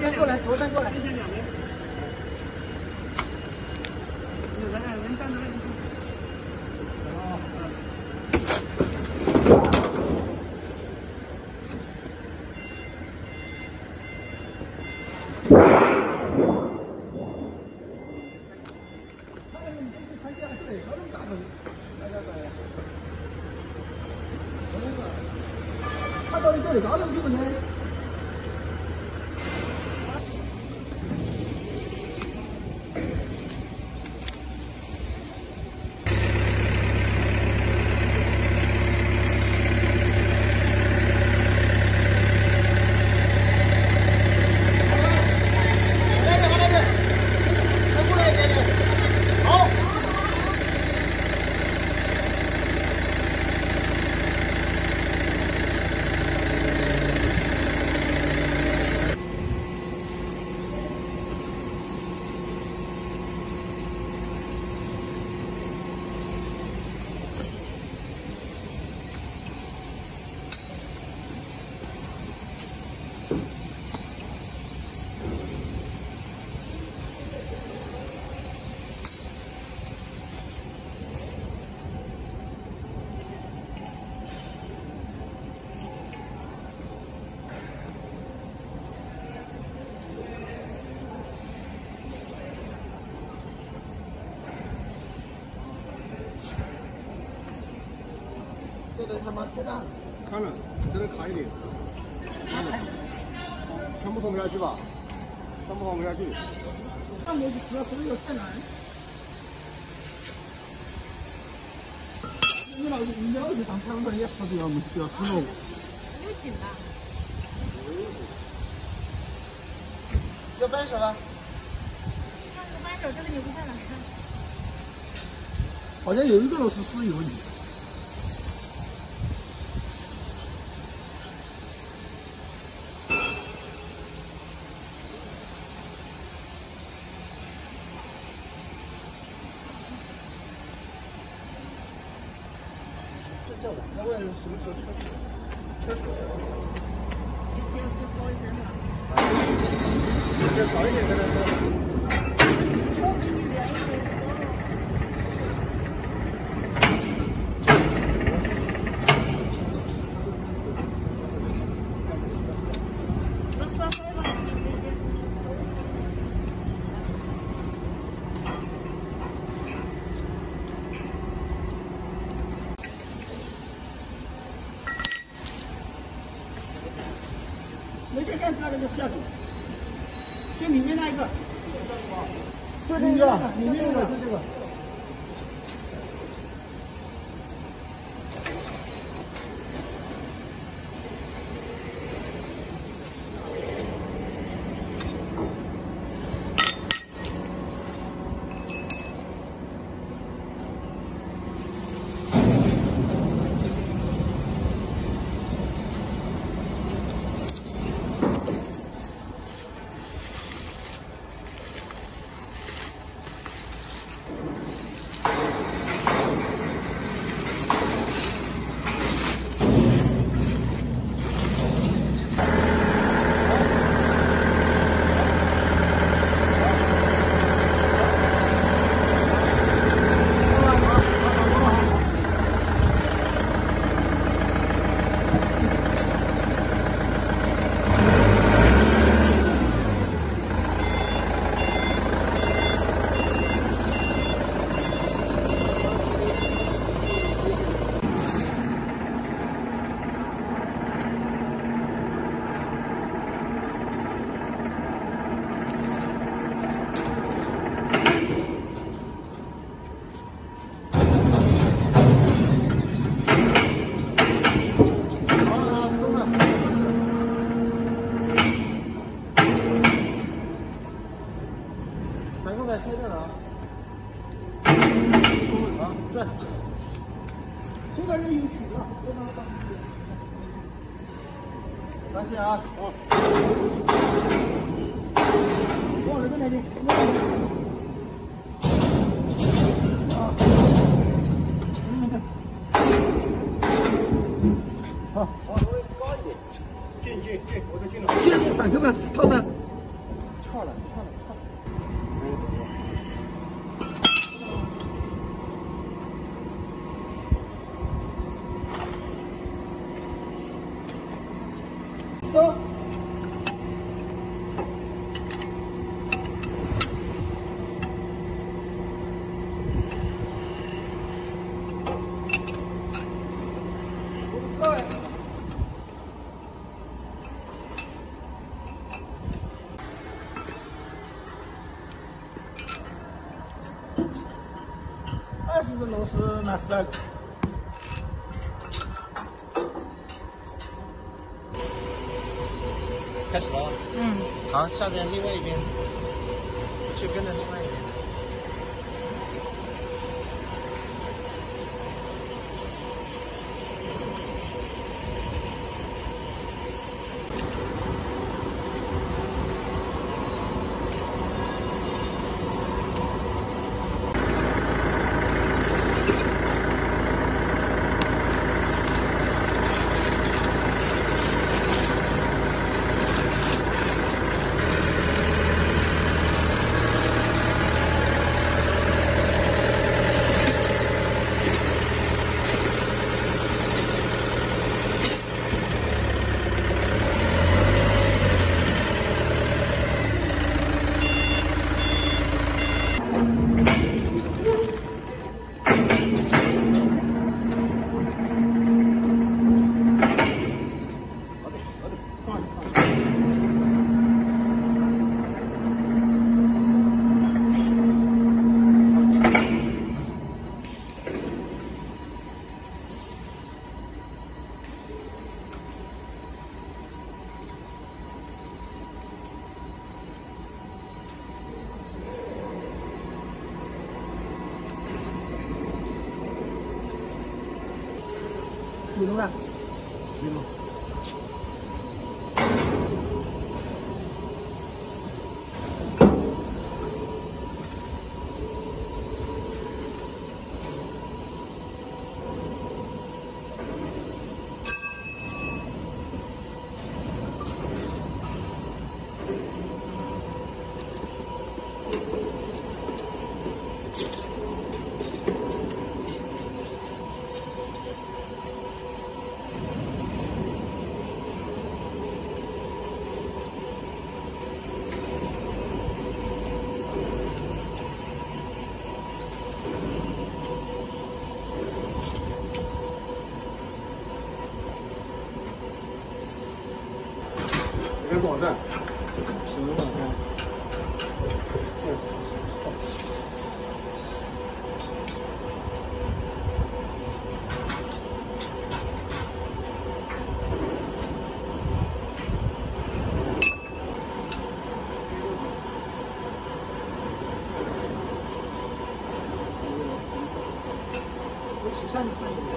站过来，左站过来。 先两边。有人站着。哦。 他到底这里搞什么呢？这个他妈太大了， 看了，这个卡一点，看了，全部放不下去吧？全部放不下去。 上面主要是有太难。你老去当厂长也说的要死我。 有劲了。 有扳手了？ 那个扳手这个你不看了？ 好像有一个螺丝是有问题。叫的，要问什么时候车手？ 就说一声嘛。 要早一点跟他说。 我给你量一个。我刷开吧。 没电电池那个就是下手，就里面那一个，就这个，里面那个就这个。反过来切掉了啊！好，转，这个人有曲了，别把它放进去。拿起啊！好。往这边来点，啊！好，好，稍微高一点。进，我就进了。进，反手感套上。 这个螺丝拿12个。 开始了。 嗯。 好，下边另外一边，去跟着另外一边。 你弄啊？ 行吗？这边多少站？ 行了，我起上的声音。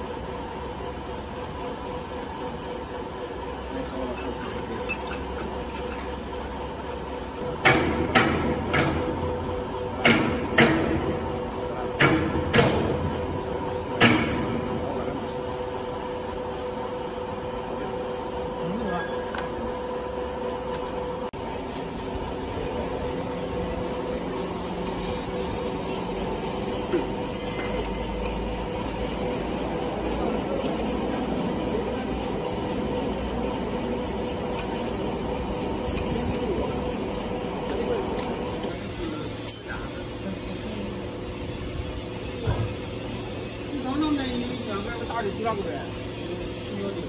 大的几那个呗，有的。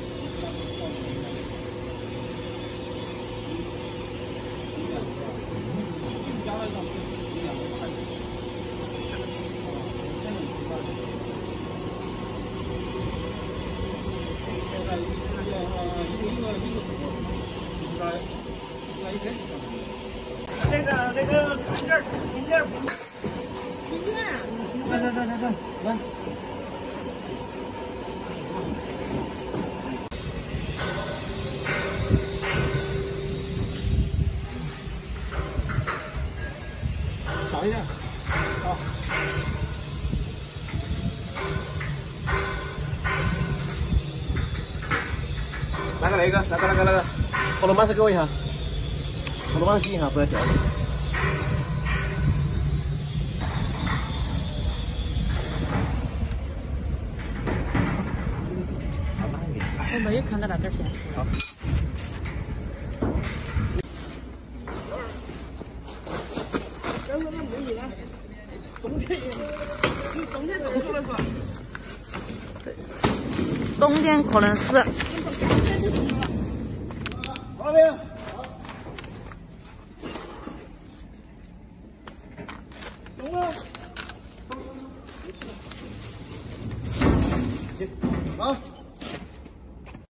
那个零件， 来。小一点，好。 那个，活动板子给我一下，活动板子紧一下，不要掉。 我没有看到那根线。 好。 冬天可能是。 好没有？ 走了。